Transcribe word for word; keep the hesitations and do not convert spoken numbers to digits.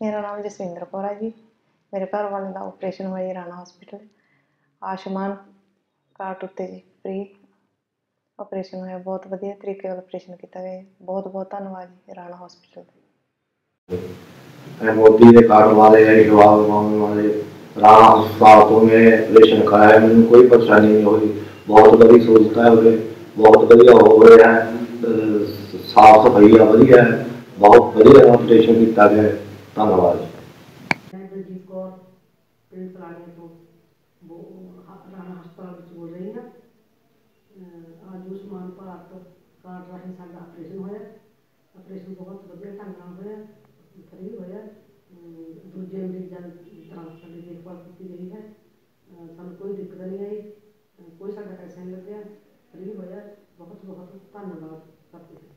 मेरा नाम जसविंदर कौर है जी। मेरे घर वाले का ऑपरेशन हुआ जी राणा हॉस्पिटल। आयुष्मान कार्ड उत्ते जी फ्री ऑपरेशन होया, बहुत वधिया तरीके नाल ऑपरेशन किया गया। बहुत बहुत धन्यवाद जी राणा हॉस्पिटल। मोदी के कार्ड वाले जवाब मांगने वाले राणा अस्पताल तो मैं ऑपरेशन कराया, मैंने कोई परेशानी नहीं हुई। बहुत बड़ी सहूलत है उसे, बहुत बढ़िया हो गया है, साफ सफाई है वधिया है, बहुत बढ़िया ऑपरेशन किया गया। धन्यवाद। राणा हस्पताल बोल रही है। आयुष्मान भारत कार्ड राही साडा ऑपरेशन होया। ऑपरेशन बहुत वधिया ढंग नाल होया, फ्री होया। दूजे मरीजों की तरह साडी देखभाल की गई है। सानू कोई दिक्कत नहीं आई, कोई साडा पैसा नहीं लग्या, फ्री होया। बहुत बहुत धन्यवाद।